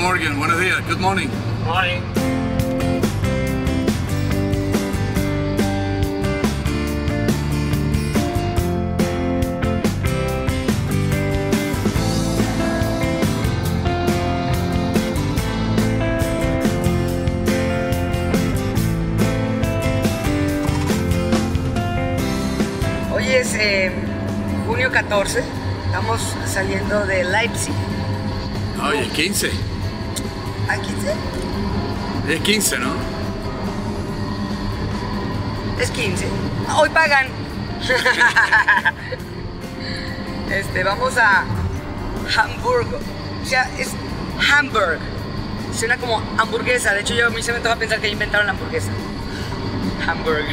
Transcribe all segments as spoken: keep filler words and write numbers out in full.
Morgan. Buenos días. Good morning. Morning. Hoy es eh, junio catorce, estamos saliendo de Leipzig. Oye, es quince. ¿A quince? Es quince, ¿no? Es quince. Hoy pagan. Este, vamos a Hamburgo. O sea, es Hamburg. Suena como hamburguesa. De hecho, yo a mí se me toca pensar que inventaron la hamburguesa. Hamburg.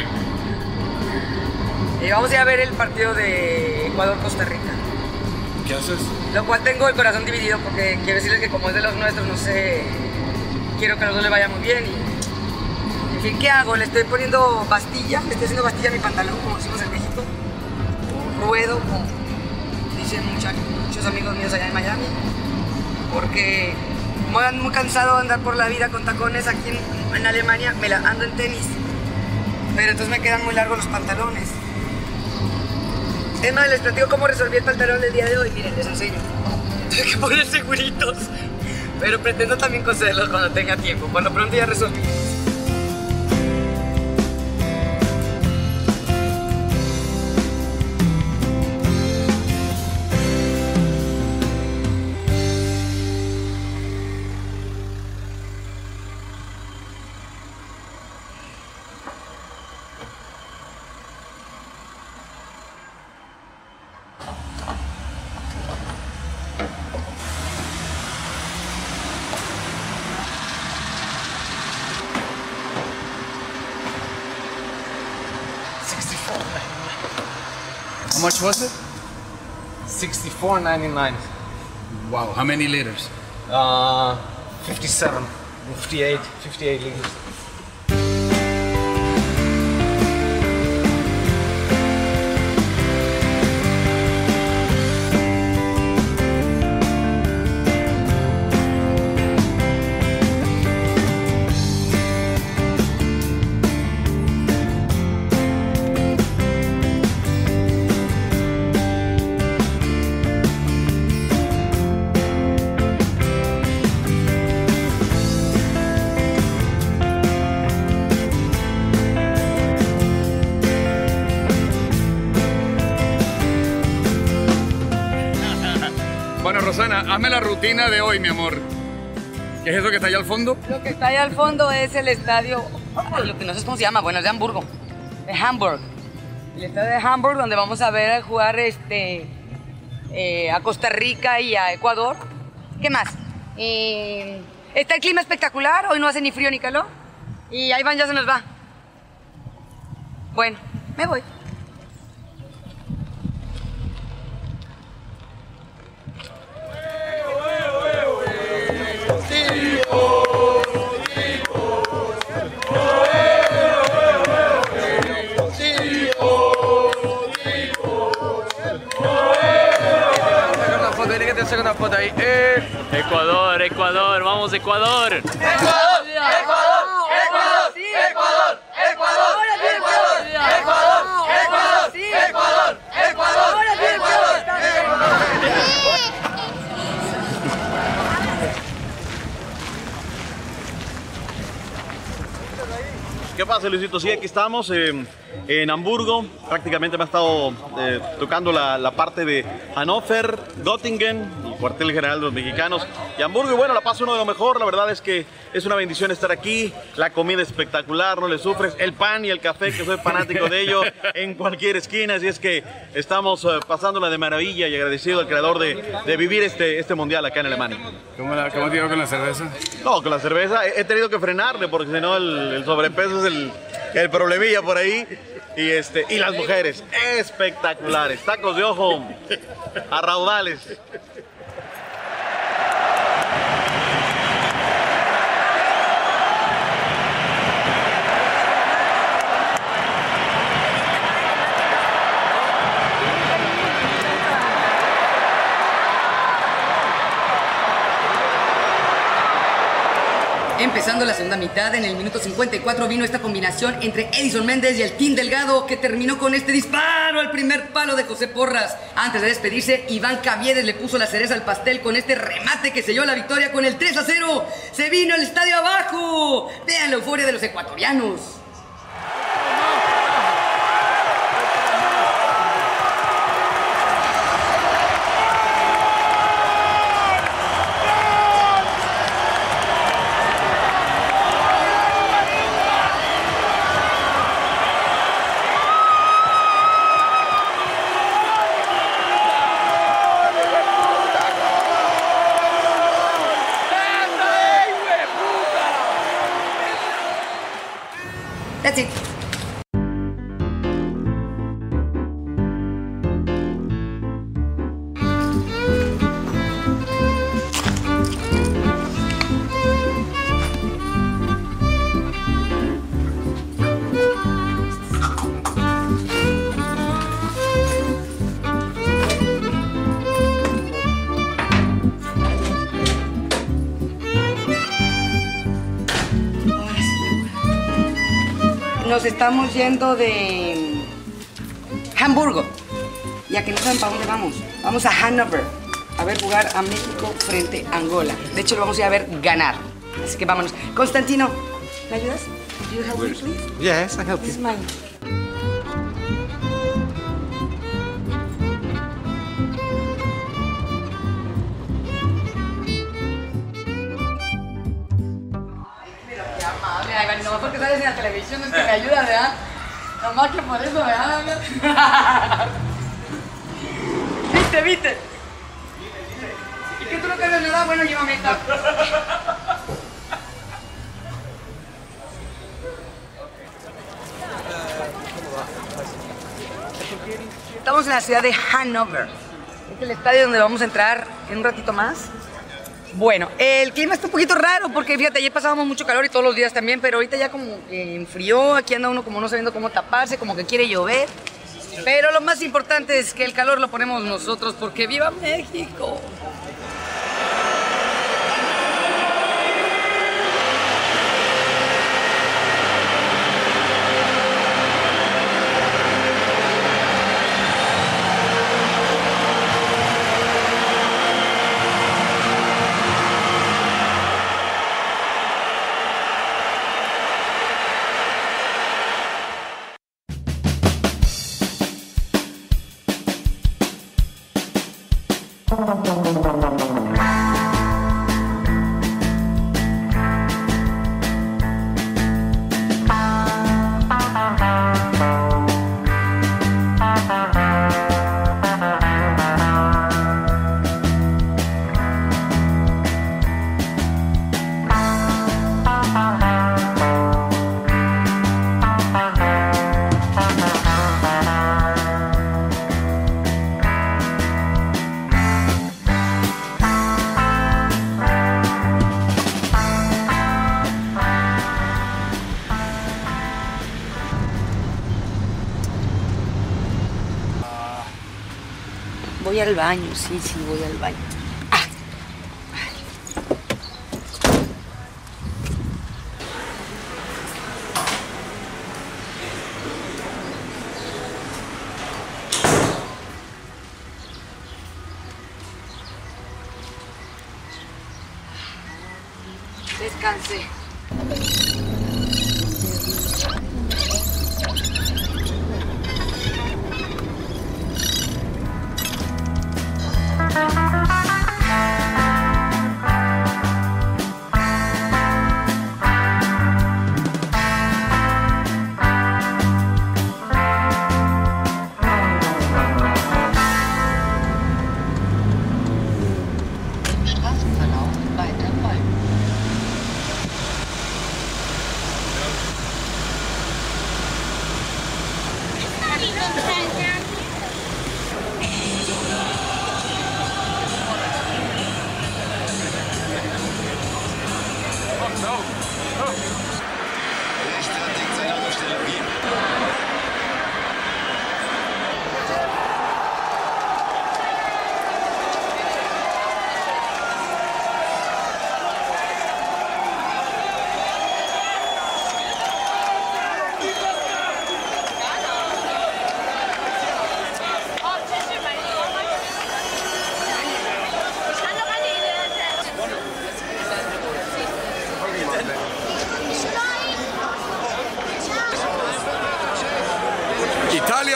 Y vamos a ir a ver el partido de Ecuador-Costa Rica. ¿Qué haces? Lo cual tengo el corazón dividido porque quiero decirles que como es de los nuestros, no sé, quiero que a los dos le vaya muy bien y... En fin, ¿qué hago? Le estoy poniendo pastilla, le estoy haciendo pastilla a mi pantalón, como decimos en México. Ruedo, como dicen mucha, muchos amigos míos allá en Miami. Porque como ando muy cansado de andar por la vida con tacones aquí en, en Alemania, me la ando en tenis. Pero entonces me quedan muy largos los pantalones. Es más, les platico cómo resolví el pantalón del día de hoy. Miren, les enseño. Tengo que poner seguritos. Pero pretendo también coserlos cuando tenga tiempo. Por lo pronto ya resolví. How much was it? sixty-four ninety-nine. Wow, how many liters? Uh, fifty-seven, fifty-eight, fifty-eight liters. Bueno, Rosana, hazme la rutina de hoy, mi amor. ¿Qué es eso que está allá al fondo? Lo que está ahí al fondo es el estadio, ay, lo que no sé cómo se llama, bueno, es de Hamburgo, de Hamburg. El estadio de Hamburg, donde vamos a ver a jugar este, eh, a Costa Rica y a Ecuador. ¿Qué más? Eh, está el clima espectacular, hoy no hace ni frío ni calor. Y ahí van, ya se nos va. Bueno, me voy. Una foto ahí. Eh. Ecuador, Ecuador, vamos Ecuador. Ecuador, Ecuador, Ecuador, sí. Ecuador, Ecuador, Ecuador, Ecuador, Ecuador, sí. Ecuador, Ecuador, Ecuador, ¿Qué pasa, Luisito? Sí, aquí estamos eh, en Hamburgo. Prácticamente me ha estado eh, tocando la, la parte de Hannover, Göttingen, el cuartel general de los mexicanos y Hamburgo. Y bueno, la paso uno de lo mejor. La verdad es que es una bendición estar aquí. La comida espectacular, no le sufres. El pan y el café, que soy fanático de ello, en cualquier esquina. Así es que estamos uh, pasándola de maravilla y agradecido al creador de, de vivir este, este mundial acá en Alemania. ¿Cómo, la, cómo te digo con la cerveza? No, con la cerveza he, he tenido que frenarle porque si no el, el sobrepeso es el, el problemilla por ahí. Y, este, y las mujeres, espectaculares, tacos de ojo a raudales. Empezando la segunda mitad, en el minuto cincuenta y cuatro vino esta combinación entre Edison Méndez y el Team Delgado, que terminó con este disparo al primer palo de José Porras. Antes de despedirse, Iván Caviedes le puso la cereza al pastel con este remate que selló la victoria con el tres a cero. ¡Se vino el estadio abajo! Vean la euforia de los ecuatorianos. That's it. Nos estamos yendo de Hamburgo. Ya que no saben para dónde vamos. Vamos a Hannover a ver jugar a México frente a Angola. De hecho, lo vamos a ir a ver ganar. Así que vámonos. Constantino, ¿me ayudas? Do you help me, please? Yes, I help This is you. mine. Ay, nomás porque sales en la televisión es que me ayuda, ¿verdad? Nomás que por eso, ¿verdad? ¿Viste, viste? ¿Y que tú no quieres nada? Bueno, llévame esta. Estamos en la ciudad de Hannover. Este es el estadio donde vamos a entrar en un ratito más. Bueno, el clima está un poquito raro porque fíjate, ayer pasábamos mucho calor y todos los días también, pero ahorita ya como que enfrió, aquí anda uno como no sabiendo cómo taparse, como que quiere llover. Pero lo más importante es que el calor lo ponemos nosotros porque ¡viva México! Voy al baño, sí, sí, voy al baño. Ah. Descansé.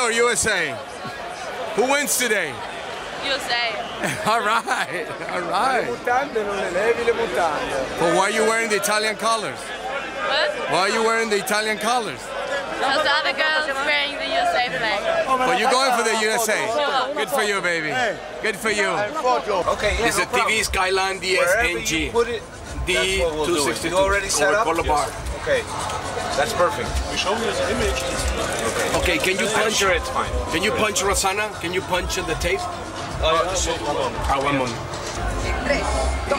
or U S A? Who wins today? U S A. All right, all right. But why are you wearing the Italian colors? What? Why are you wearing the Italian colors? Because the other girl's wearing the U S A flag. But you're going for the U S A. Good for you, baby. Good for you. Okay, yeah, It's no a T V Skyline D S N G. Put it, D two sixty-two. You already set up? Color bar. Okay, that's perfect. You show me as an image. Okay, can you I'm punch? sure it's fine. Can you punch Rosanna? Can you punch the tape? Oh, yeah, sure. Ah, one moment. Tres, dos.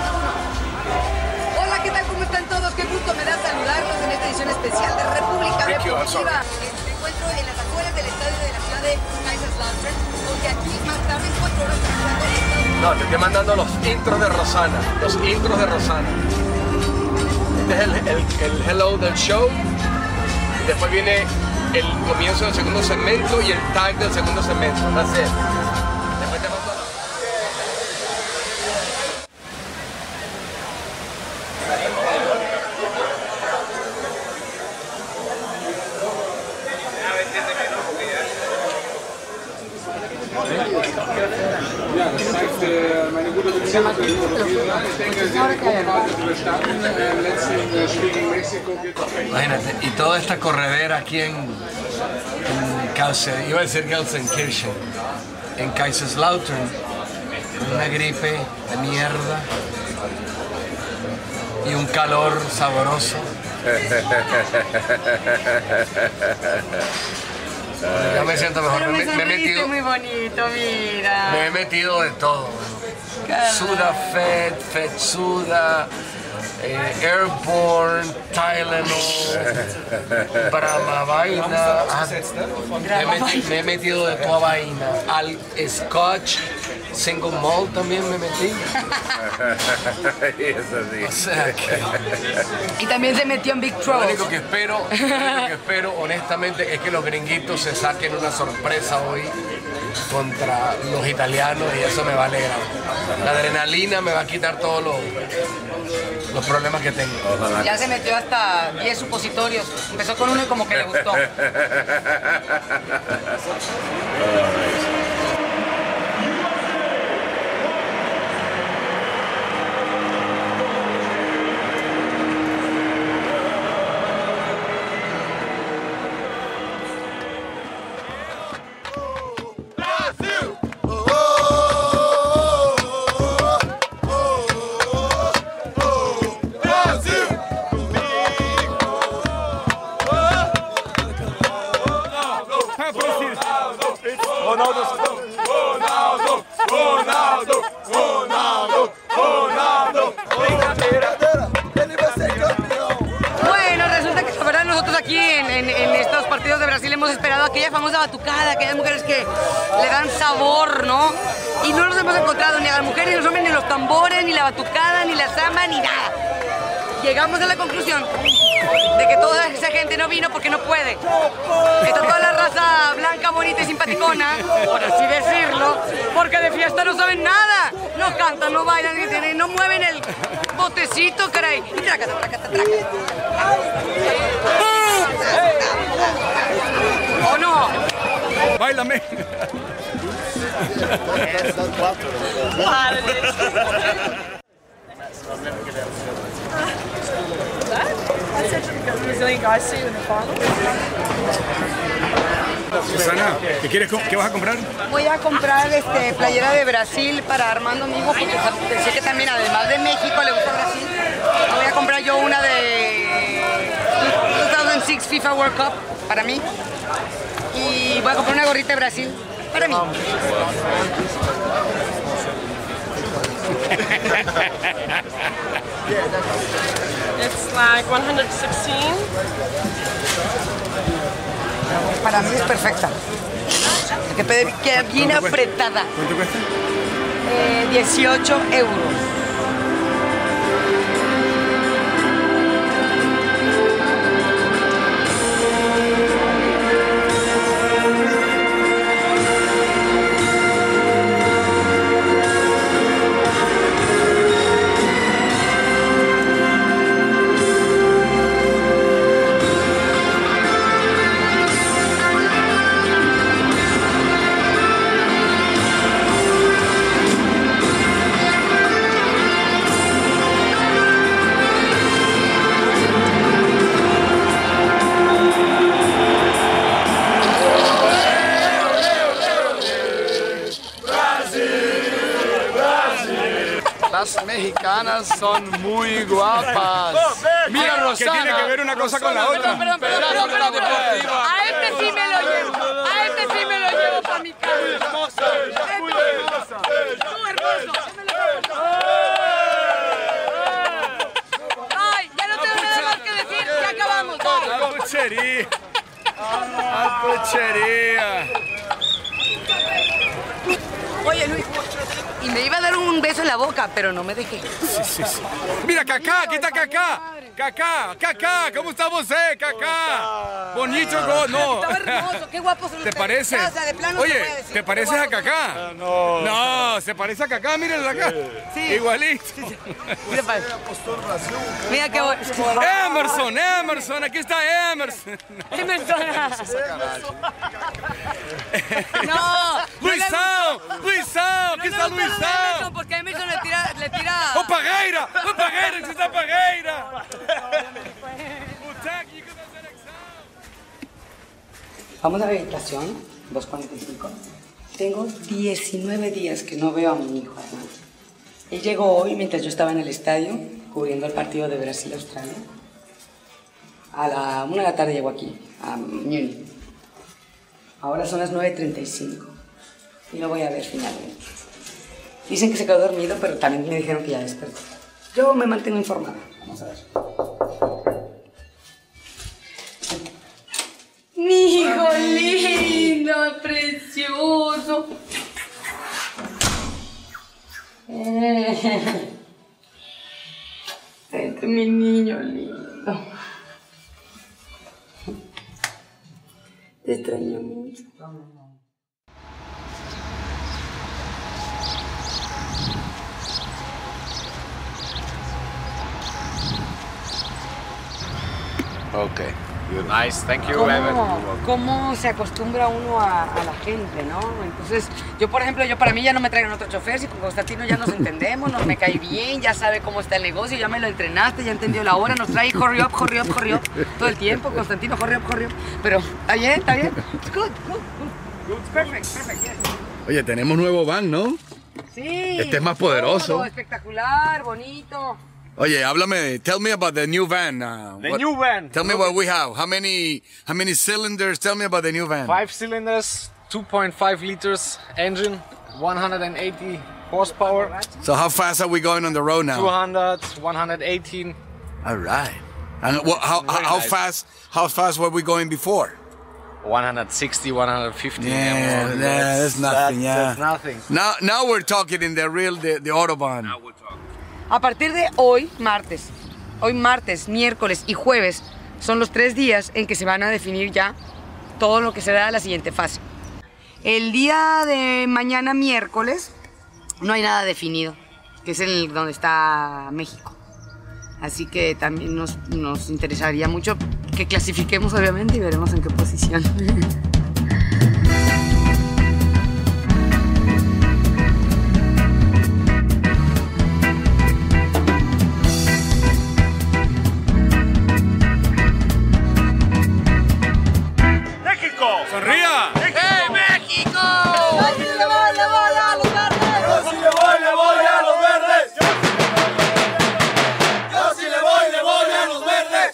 Hola, ¿qué tal? ¿Cómo están todos? Qué gusto me da saludarlos en esta edición especial de República Thank you, I'm sorry. Deportiva. Me encuentro en las afueras del estadio de la ciudad de Kaiserslautern, porque aquí más tarde, en cuatro horas, No, te estoy mandando los intros de Rosana. Los intros de Rosana. Este es el, el, el hello del show. Y después viene el comienzo del segundo segmento y el tag del segundo segmento. That's it. Después te mando... Ja, das zeigt äh, meine gute Beziehung zur Technologie. Ich denke, sie haben die überstanden. Im letzten Spiel gegen Mexiko geht Imagínate, y toda esta corredera aquí en, en Kaiser, iba a decir Gelsenkirchen, en Kaiserslautern, una gripe de mierda y un calor sabroso. Ya me siento mejor, Pero me, me me he metido, muy bonito, mira. me he metido de todo. Sudafed, Fedsuda, eh, Airborne, Tylenol, Brahma vaina. Ah, me, he meti- me he metido de toda vaina. Al Scotch, Single Malt también me metí. O sea que... Y también se metió en Big Lo Trouble. único que espero, lo único que espero honestamente es que los gringuitos se saquen una sorpresa hoy contra los italianos y eso me va a alegrar. La adrenalina me va a quitar todos los, los problemas que tengo. Ya se metió hasta diez supositorios. Empezó con uno y como que le gustó. Bueno, resulta que la verdad nosotros aquí en, en- en estos partidos de Brasil hemos esperado aquella famosa batucada, aquellas mujeres que le dan sabor, ¿no? Y no nos hemos encontrado ni a las mujeres, ni a los hombres, ni los tambores, ni la batucada, ni la samba, ni nada. Llegamos a la conclusión de que toda esa gente no vino porque no puede. Está toda la raza blanca, bonita y simpaticona, por así decirlo, porque de fiesta no saben nada. No cantan, no bailan, ni- no mueven el botecito, caray. Y traca, traca, traca. ¿O no? Báilame. Susana, ¿qué quieres? co- ¿Qué vas a comprar? Voy a comprar este, playera de Brasil para Armando, mi hijo, porque sabe- sé que también, además de México, le gusta Brasil. Voy a comprar yo una de dos mil seis FIFA World Cup para mí. Y voy a comprar una gorrita de Brasil para mí. It's like one hundred sixteen. Para mí es perfecta. Que pe- queda bien ¿Cuánto cuesta? apretada. ¿Cuánto cuesta? Eh, dieciocho euros. rosanas son muy guapas. Mira, Rosana. ¿Qué tiene que ver una cosa con la otra? Perdón, perdón, perdón, perdón, perdón. A este sí me lo llevo. A este sí me lo llevo para mi casa. Hermosa. Muy hermosa. Tú, hermoso. Ay, ya no tengo nada más que decir. Ya acabamos. ¡A puchería! ¡A puchería! Oye, Luis, y me iba a dar un beso en la boca, pero no me dejé. Sí, sí, sí. Mira, Kaká, aquí está Kaká. Kaká, Kaká, ¿cómo está você, Kaká? Bonito, go, no. Estaba hermoso, qué guapo son ¿Te ustedes. parece? O sea, de plano te voy a Oye, decir, ¿te qué pareces a guapos Kaká? son. No. No, se parece a Kaká, mírenlo acá. Sí. Igualito. Mira, pa- Mira qué bueno. Emerson, Emerson, aquí está Emerson. Emerson. No. Luisão, Luisão, aquí está No me gusta lo de Luisão. Emerson, porque Emerson le tira, le tira. Ô Parreira, ô Parreira, aquí está Parreira. Vamos a la habitación, dos cuarenta y cinco. Tengo diecinueve días que no veo a mi hijo, hermano. Él llegó hoy mientras yo estaba en el estadio, cubriendo el partido de Brasil-Australia. A la una de la tarde llegó aquí, a Múnich. Ahora son las nueve treinta y cinco. Y lo voy a ver finalmente. Dicen que se quedó dormido, pero también me dijeron que ya despertó. Yo me mantengo informada. Vamos a ver. Mi hijo lindo, precioso. Eh. Este es mi niño lindo. Te extraño mucho. Okay. Nice, thank you, ¿Cómo, Evan. cómo se acostumbra uno a, a la gente, ¿no? Entonces, yo por ejemplo, yo para mí ya no me traigan otro chofer, si con Constantino ya nos entendemos, nos me cae bien, ya sabe cómo está el negocio, ya me lo entrenaste, ya entendió la hora, nos trae hurry up, hurry up, hurry up, todo el tiempo, Constantino, hurry up, hurry up. Pero, está bien, está bien. It's good, good, good. It's perfect, perfect, yes. Oye, tenemos nuevo van, ¿no? Sí. Este es más poderoso. Todo espectacular, bonito. Oye, háblame. Tell me about the new van. Uh, The what- new van. Tell me what we have. How many? How many cylinders? Tell me about the new van. Five cylinders, two point five liters engine, one hundred eighty horsepower, So how fast are we going on the road now? two hundred, one hundred eighteen. All right. And what, how how, Very how nice. fast? How fast were we going before? one hundred sixty, one hundred fifty. Yeah, yeah, that's nothing. Yeah. That's nothing. Now now we're talking in the real the, the autobahn. A partir de hoy, martes, hoy martes, miércoles y jueves son los tres días en que se van a definir ya todo lo que será la siguiente fase. El día de mañana, miércoles, no hay nada definido, que es el donde está México. Así que también nos, nos interesaría mucho que clasifiquemos, obviamente, y veremos en qué posición. ¡Sonría! ¡Hey, México! ¡Yo sí le voy, le voy a los verdes! Yo sí le voy, le voy a los verdes. Yo sí le voy, le voy a los verdes.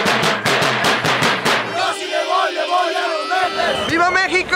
Yo sí le voy, le voy a los verdes. ¡Viva México!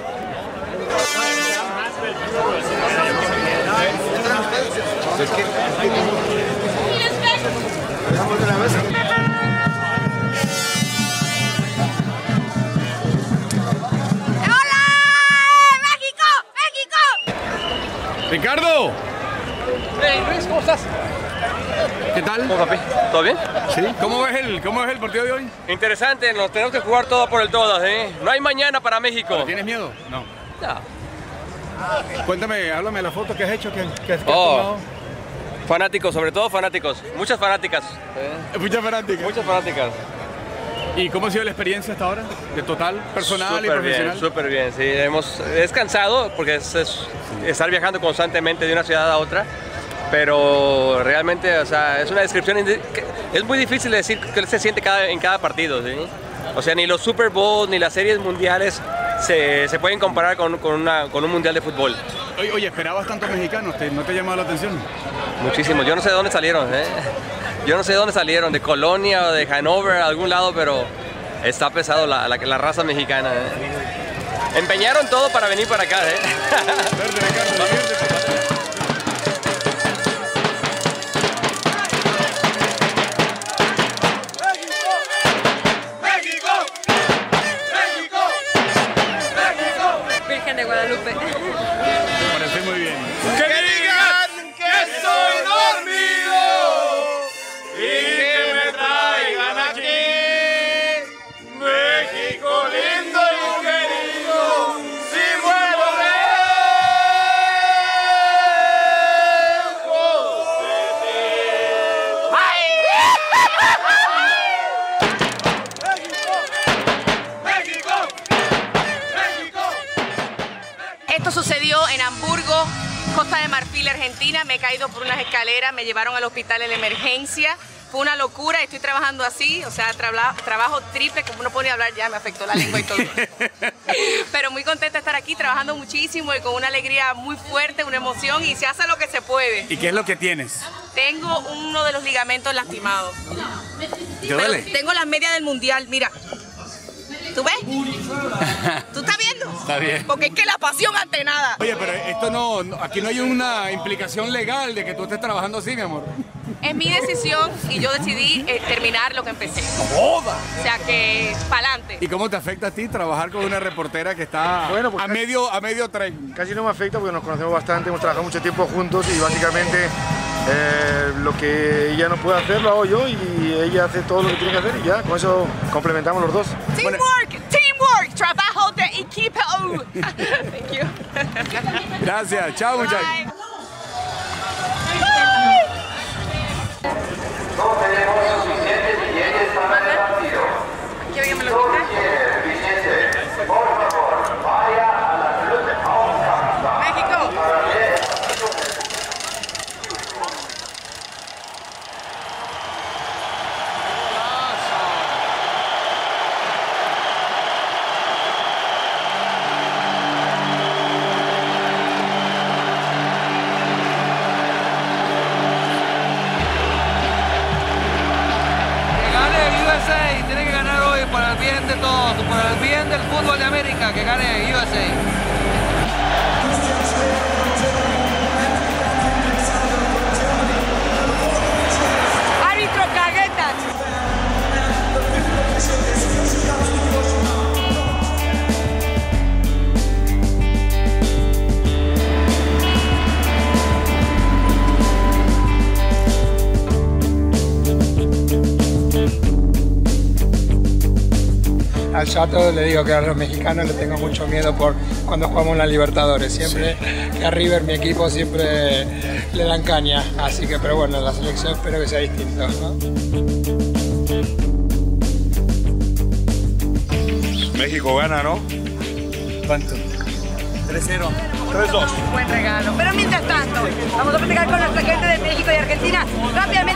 Ricardo. Hey Luis, ¿cómo estás? ¿Qué tal? ¿Cómo, papi? ¿Todo bien? Sí. ¿Cómo ves el cómo ves el partido de hoy? Interesante, nos tenemos que jugar todo por el todo, ¿eh? No hay mañana para México. ¿Tienes miedo? No. No. Cuéntame, háblame de la foto que has hecho, que, que, que has Oh, tomado. fanáticos, sobre todo fanáticos. Muchas fanáticas. Muchas fanáticas. Muchas fanáticas. ¿Y cómo ha sido la experiencia hasta ahora? De total, personal y Súper profesional. bien, súper bien, sí. Hemos, es cansado porque es, es estar viajando constantemente de una ciudad a otra, pero realmente, o sea, es una descripción, indi- que es muy difícil de decir qué se siente cada, en cada partido, ¿sí? O sea, ni los Super Bowls ni las series mundiales se, se pueden comparar con, con, una, con un mundial de fútbol. Oye, oye, ¿esperabas tantos mexicanos? ¿Te, ¿No te llamaba la atención? Muchísimo. Yo no sé de dónde salieron, ¿eh? Yo no sé de dónde salieron, de Colonia o de Hanover, algún lado, pero está pesado la, la, la raza mexicana, ¿eh? Empeñaron todo para venir para acá, ¿eh? Verde, Ricardo, verde, papá. Virgen de Guadalupe. Me parece muy bien. Que digan que soy dormido y que me traigan aquí. México lindo y querido, si vuelvo México, México. Esto sucedió en Hamburgo, Costa de Marfil, Argentina. Me he caído por unas escaleras, me llevaron al hospital en la emergencia. Fue una locura, estoy trabajando así, o sea, traba, trabajo triple, como no podía hablar ya, me afectó la lengua y todo. Pero muy contenta de estar aquí, trabajando muchísimo y con una alegría muy fuerte, una emoción, y se hace lo que se puede. ¿Y qué es lo que tienes? Tengo uno de los ligamentos lastimados. ¿Te duele? Pero tengo las medias del mundial, mira. ¿Tú ves? ¿Tú estás viendo? Está bien. Porque es que la pasión ante nada. Oye, pero esto no, no, aquí no hay una implicación legal de que tú estés trabajando así, mi amor. Es mi decisión y yo decidí eh, terminar lo que empecé. ¡Joda! O sea que, pa'lante. ¿Y cómo te afecta a ti trabajar con una reportera que está Bueno, pues a, casi- medio, a medio tren? Casi no me afecta porque nos conocemos bastante, hemos trabajado mucho tiempo juntos y básicamente eh, lo que ella no puede hacer lo hago yo y ella hace todo lo que tiene que hacer y ya, con eso complementamos los dos. Teamwork, teamwork, trabajo de equipo. Thank you. Gracias, chao muchachos. Bye. No tenemos suficientes billetes para el partido. ¿Quiere que me lo quite? Quiere billete, por favor, vaya a la Club Augusta. México. Para ver. Que gane U S A, tiene que ganar hoy para el bien de todos, para el bien del fútbol de América, que gane U S A. Árbitro caguetas. Al Chato le digo que a los mexicanos le tengo mucho miedo por cuando jugamos en la Libertadores. Siempre que a River, mi equipo, siempre le dan caña. Así que, pero bueno, la selección espero que sea distinto, ¿no? México gana, ¿no? ¿Cuánto? tres cero. tres dos. Buen regalo. Pero mientras tanto, vamos a platicar con nuestra gente de México y Argentina. Rápidamente.